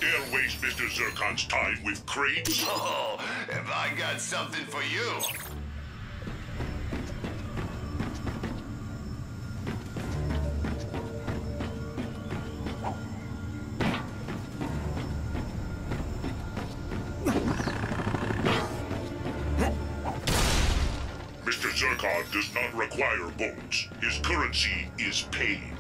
dare waste Mr. Zircon's time with crates. Oh, have I got something for you? Mr. Zircon does not require bolts. His currency is pain.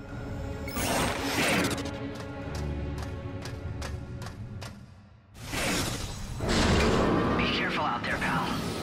Be careful out there, pal.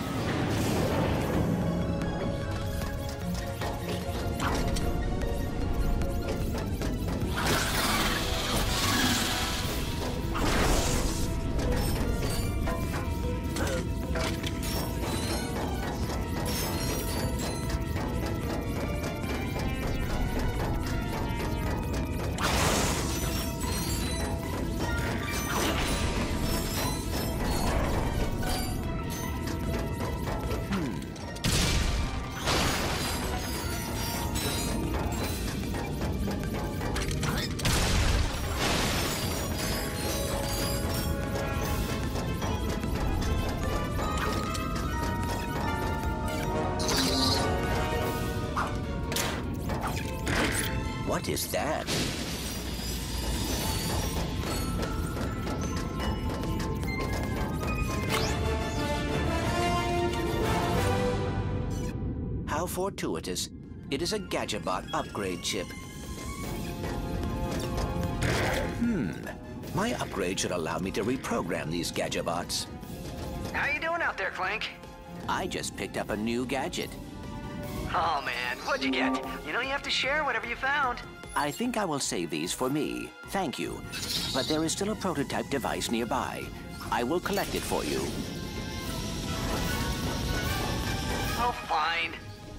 What is that? How fortuitous. It is a Gadgetbot upgrade chip. My upgrade should allow me to reprogram these Gadgetbots. How you doing out there, Clank? I just picked up a new gadget. Oh, man, what'd you get? You know you have to share whatever you found. I think I will save these for me. Thank you. But there is still a prototype device nearby. I will collect it for you. Oh, fine.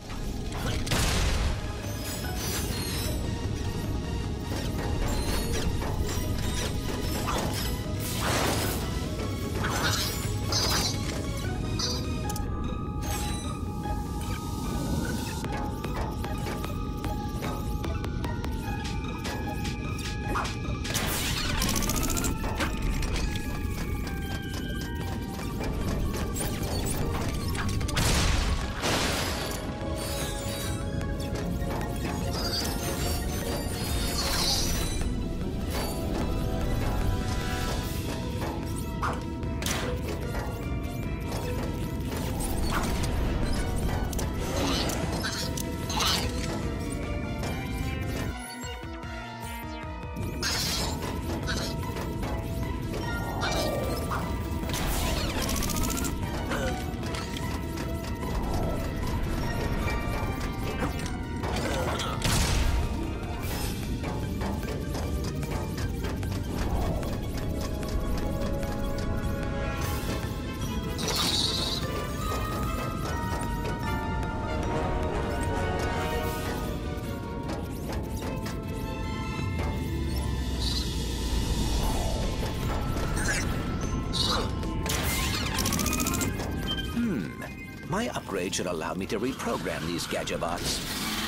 My upgrade should allow me to reprogram these Gadgetbots.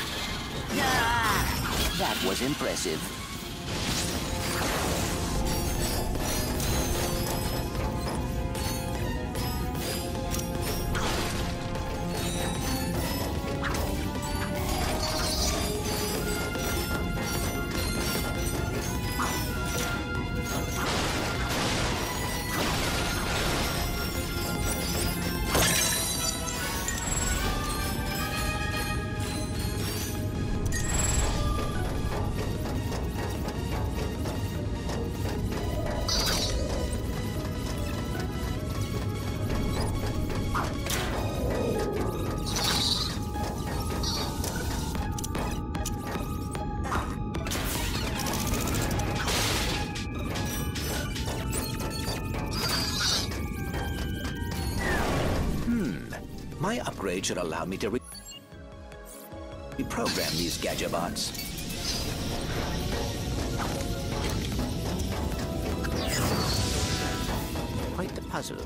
That was impressive. My upgrade should allow me to reprogram these Gadgetbots. Quite the puzzle.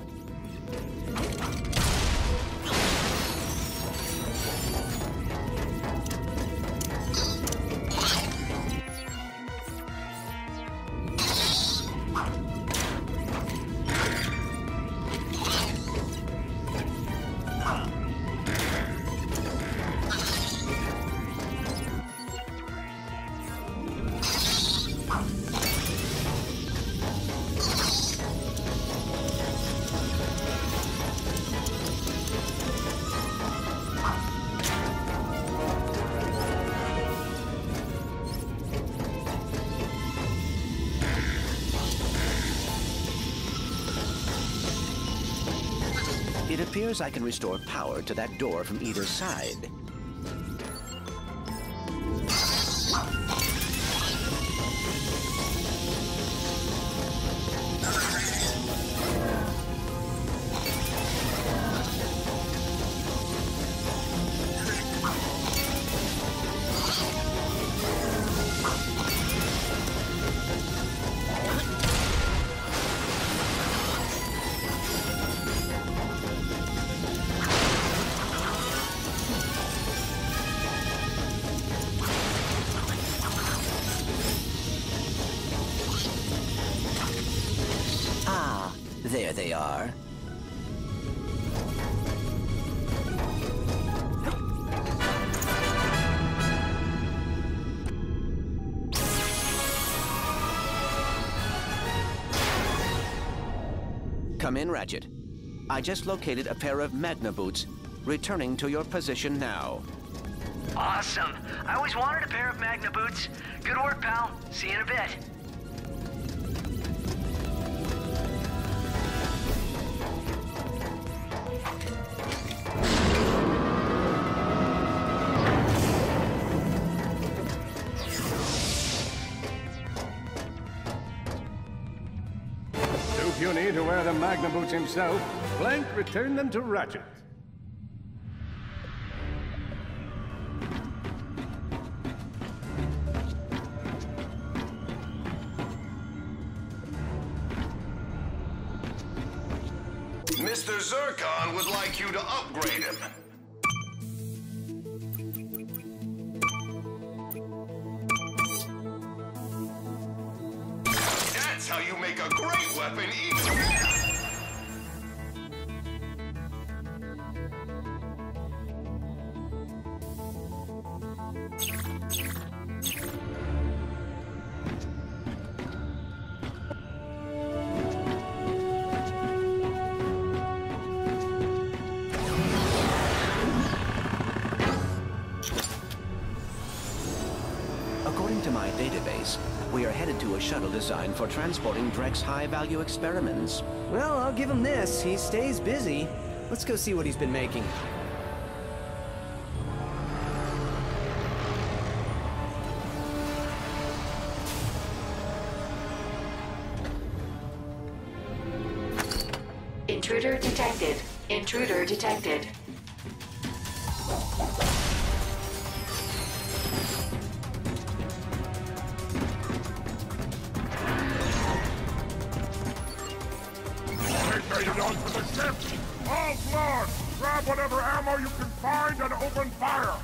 appears I can restore power to that door from either side. There they are. Come in, Ratchet. I just located a pair of Magna boots. Returning to your position now. Awesome. I always wanted a pair of Magna boots. Good work, pal. See you in a bit. Puny to wear the Magna boots himself, Clank returned them to Ratchet. Mr. Zircon would like you to upgrade him. That's how you make a great weapon even... According to my database, we are headed to a shuttle designed for transporting Drek's high-value experiments. Well, I'll give him this. He stays busy. Let's go see what he's been making. Intruder detected. Intruder detected. Made it onto the ship! All floors! Grab whatever ammo you can find and open fire!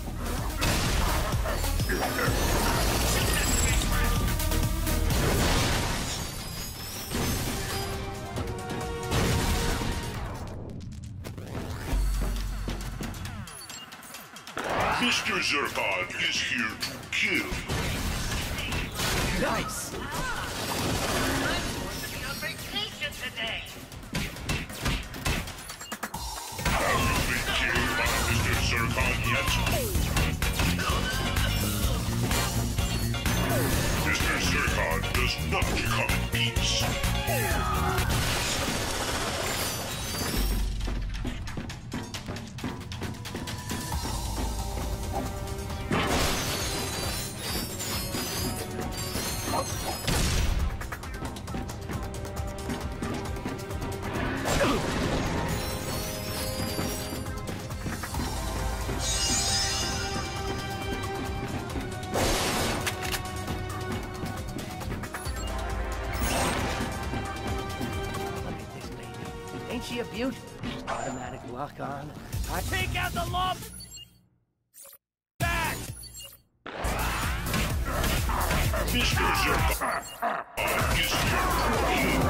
Mr. Zircon is here to kill. Nice! Have you been killed by Mr. Zircon yet? Mr. Zircon does not come in peace. Ain't she a beaut? Automatic lock on. I take out the lump! Back! Mr. Zircon is here to kill.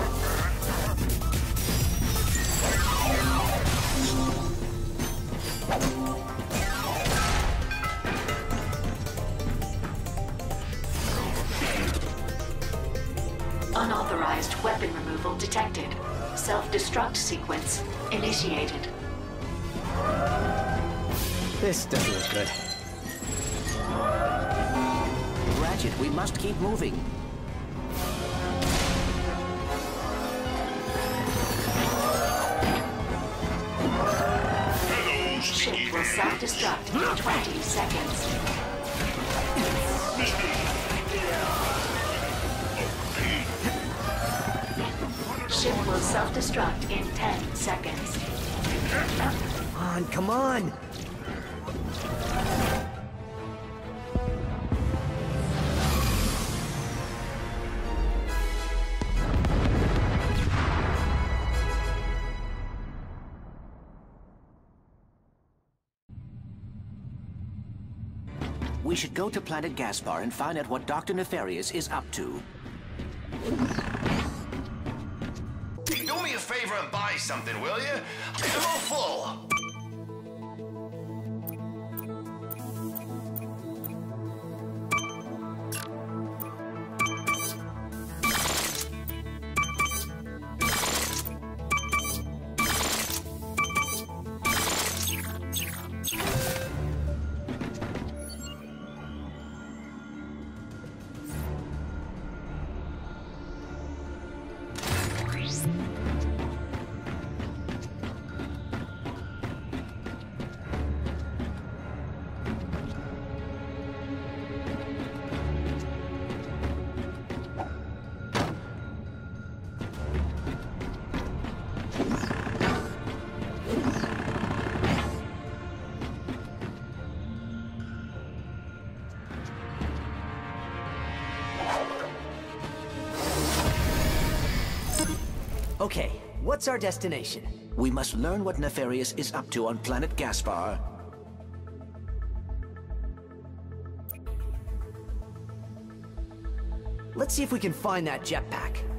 Unauthorized weapon removal detected. Self-destruct sequence initiated. This doesn't look good. Ratchet, we must keep moving. Ship will self-destruct in 20 seconds. Ship will self-destruct in 10 seconds. Come on! We should go to Planet Gaspar and find out what Dr. Nefarious is up to. Do me a favor and buy something, will you? Ammo full. Okay, what's our destination? We must learn what Nefarious is up to on Planet Gaspar. Let's see if we can find that jetpack.